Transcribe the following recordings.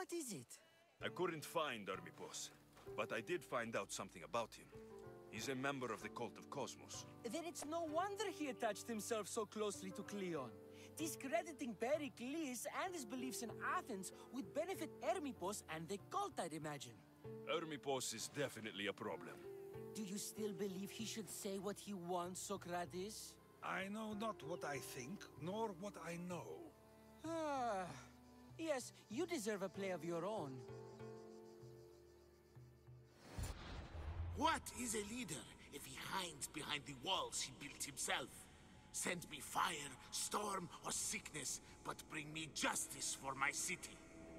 What is it? I couldn't find Hermipos, but I did find out something about him. He's a member of the Cult of Cosmos. Then it's no wonder he attached himself so closely to Cleon. Discrediting Pericles and his beliefs in Athens would benefit Hermipos and the cult, I'd imagine. Hermipos is definitely a problem. Do you still believe he should say what he wants, Socrates? I know not what I think, nor what I know. Ah, yes, you deserve a play of your own. What is a leader if he hides behind the walls he built himself? Send me fire, storm, or sickness, but bring me justice for my city.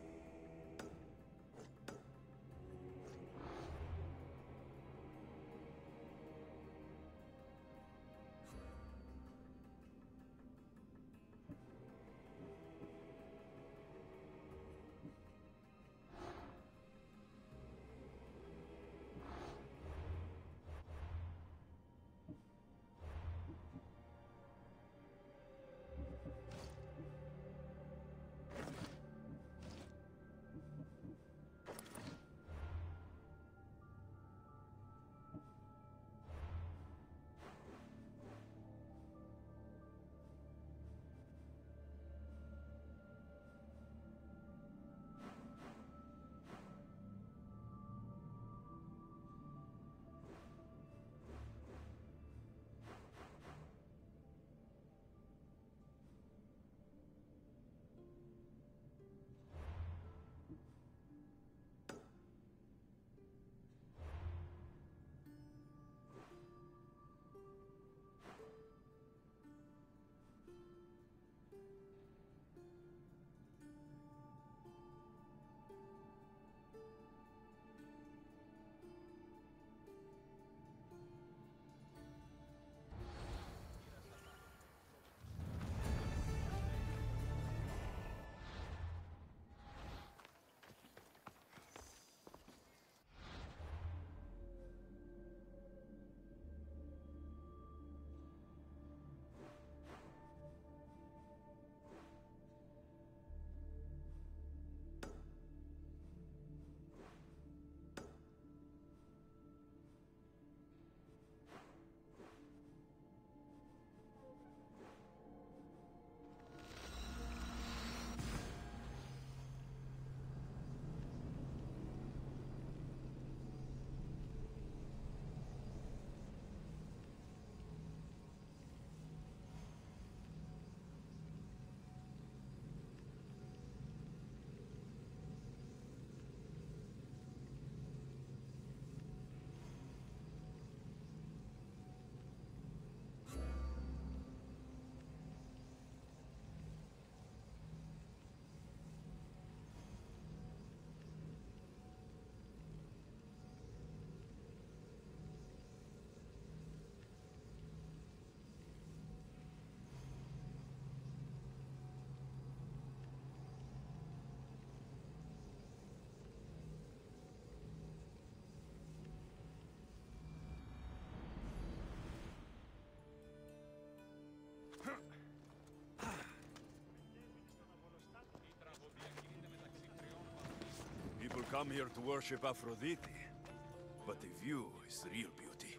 People come here to worship Aphrodite, but the view is the real beauty.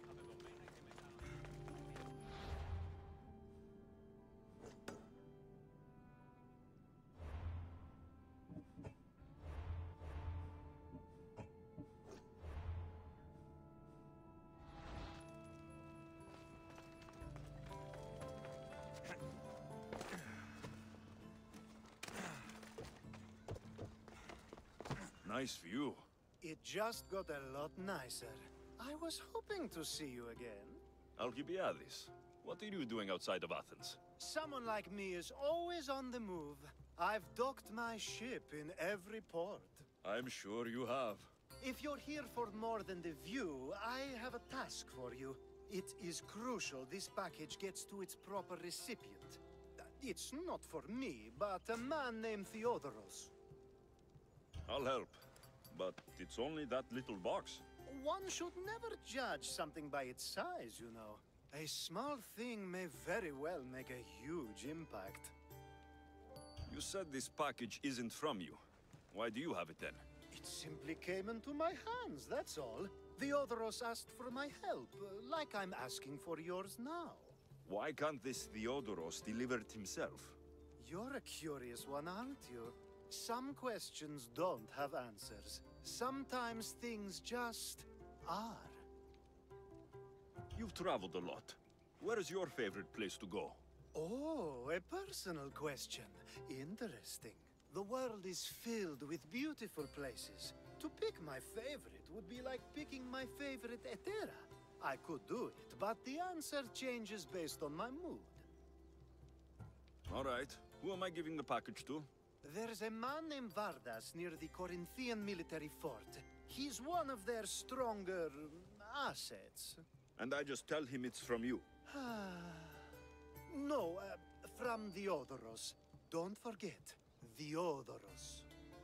Nice view. It just got a lot nicer. I was hoping to see you again. Alcibiades, what are you doing outside of Athens? Someone like me is always on the move. I've docked my ship in every port. I'm sure you have. If you're here for more than the view, I have a task for you. It is crucial this package gets to its proper recipient. It's not for me, but a man named Theodoros. I'll help, but it's only that little box. One should never judge something by its size, you know. A small thing may very well make a huge impact. You said this package isn't from you. Why do you have it then? It simply came into my hands, that's all. Theodoros asked for my help, like I'm asking for yours now. Why can't this Theodoros deliver it himself? You're a curious one, aren't you? Some questions don't have answers. Sometimes things just are. You've traveled a lot. Where is your favorite place to go? Oh, a personal question. Interesting. The world is filled with beautiful places. To pick my favorite would be like picking my favorite Etera. I could do it, but the answer changes based on my mood. All right. Who am I giving the package to? There's a man named Vardas near the Corinthian military fort. He's one of their stronger assets. And I just tell him it's from you. No, from Theodoros. Don't forget, Theodoros.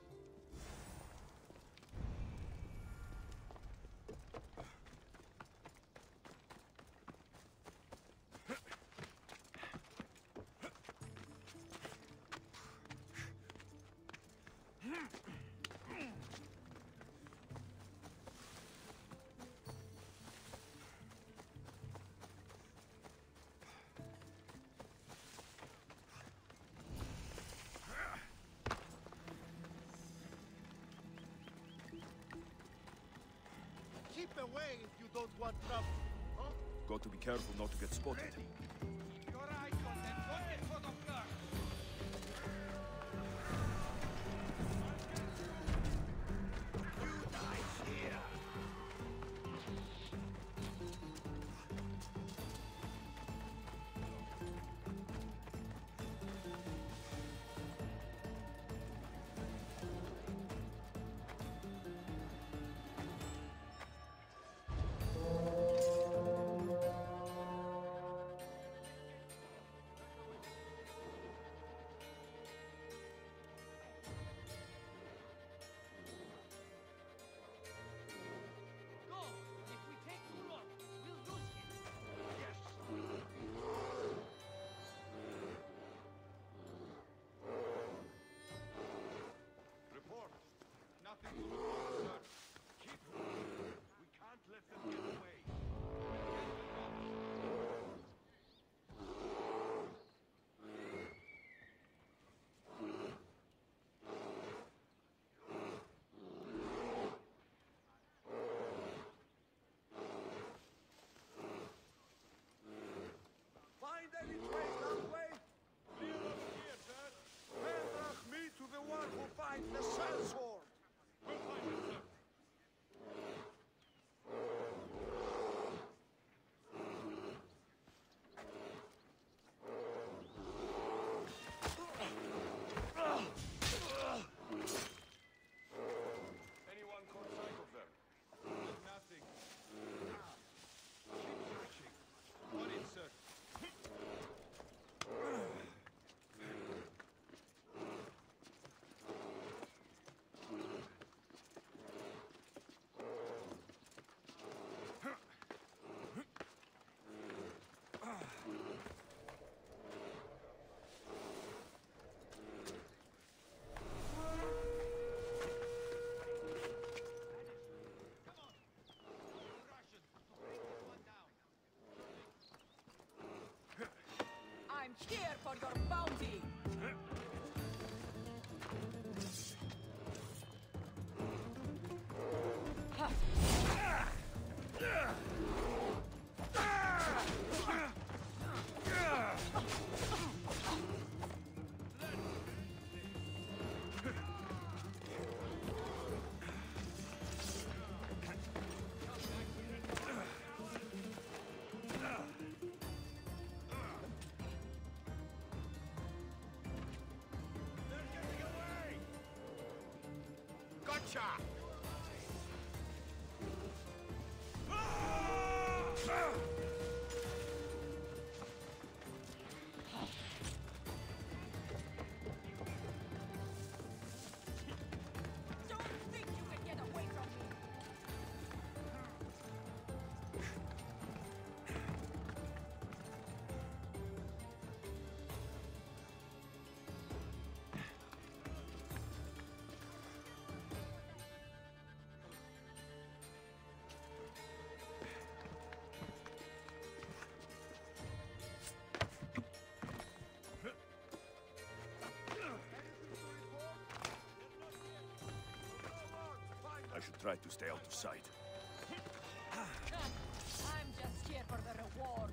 Keep away if you don't want trouble. Huh? Got to be careful not to get spotted. Your eyes on them. Don't get caught off guard. You die here. should try to stay out of sight. I'm just here for the reward.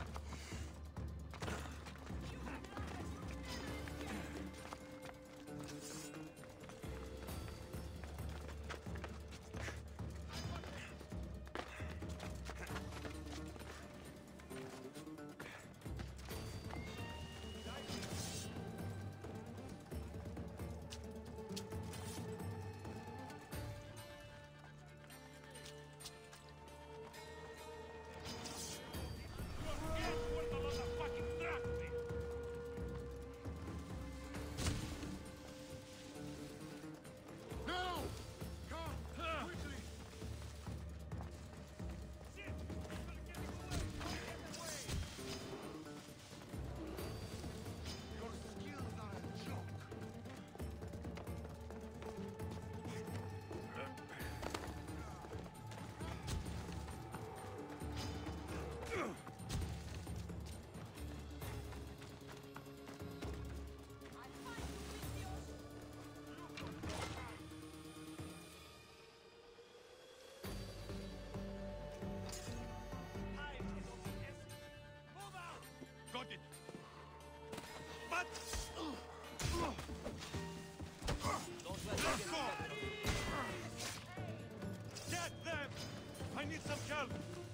Got it! But... Let's go! Get them! I need some help!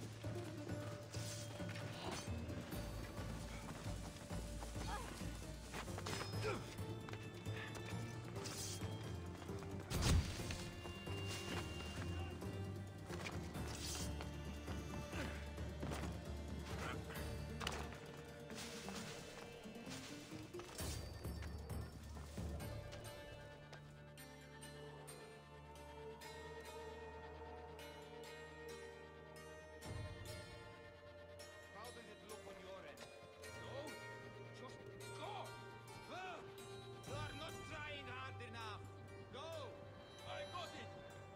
How does it look on your end? No? Just go! Ah! You are not trying hard enough. Go! I got it!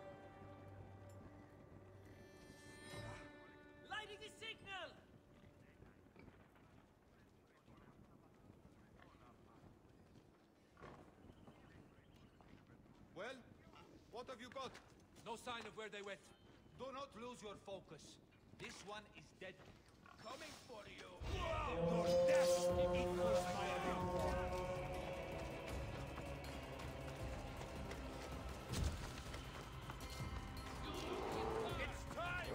Lighting the signal! Well, what have you got? No sign of where they went. Do not lose your focus. This one is dead. Coming for you! Your death equals my reward! It's time!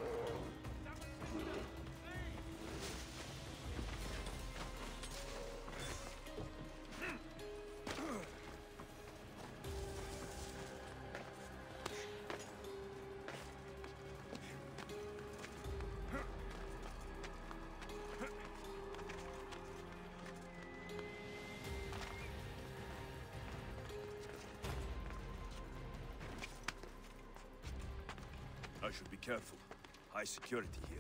I should be careful. High security here.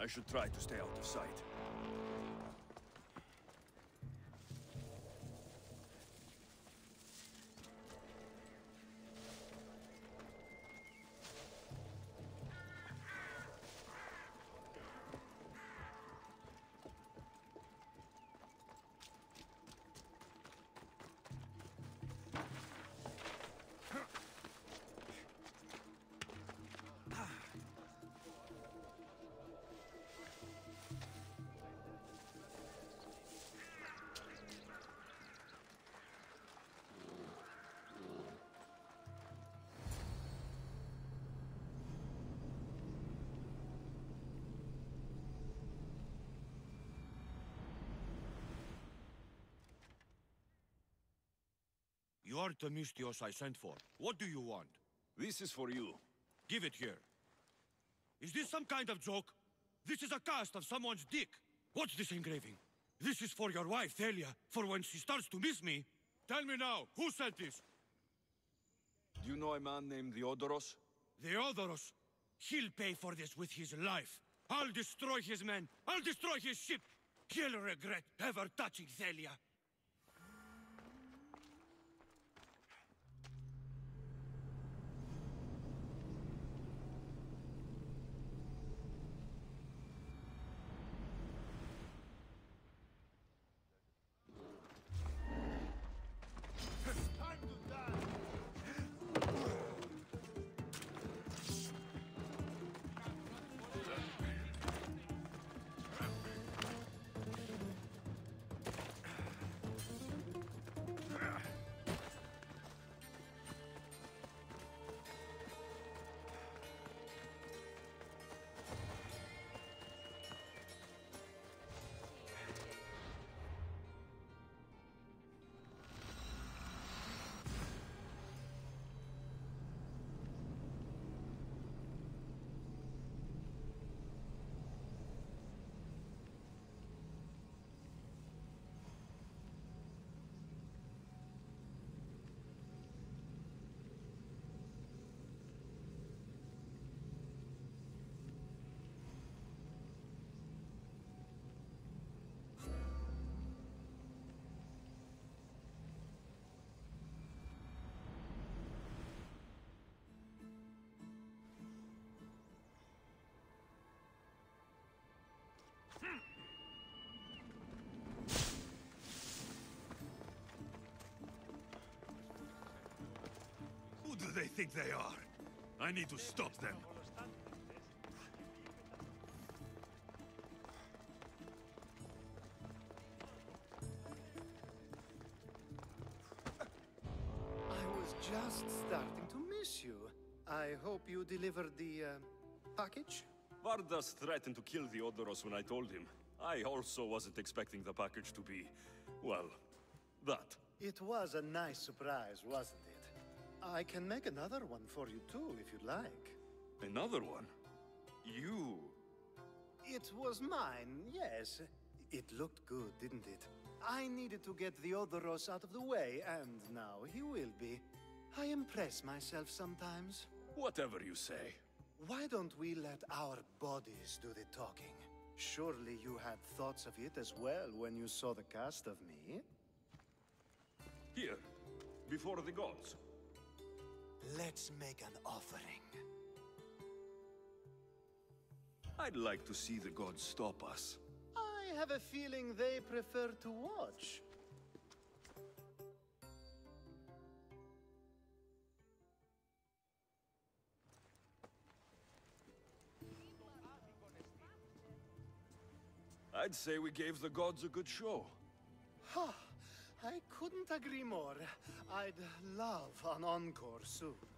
I should try to stay out of sight. You are Themistios I sent for. What do you want? This is for you. Give it here. Is this some kind of joke? This is a cast of someone's dick. What's this engraving? This is for your wife, Thalia, for when she starts to miss me. Tell me now, who sent this? Do you know a man named Theodoros? Theodoros? He'll pay for this with his life. I'll destroy his men. I'll destroy his ship. He'll regret ever touching Thalia. Who do they think they are? I need to stop them. I was just starting to miss you. I hope you delivered the, package? Vardas threatened to kill Theodoros when I told him. I also wasn't expecting the package to be, well, that. It was a nice surprise, wasn't it? I can make another one for you too, if you'd like. Another one? You? It was mine, yes. It looked good, didn't it? I needed to get Theodoros out of the way, and now he will be. I impress myself sometimes. Whatever you say. Why don't we let our bodies do the talking? Surely you had thoughts of it as well when you saw the cast of me? Here, before the gods. Let's make an offering. I'd like to see the gods stop us. I have a feeling they prefer to watch. I'd say we gave the gods a good show. Ha! I couldn't agree more. I'd love an encore soon.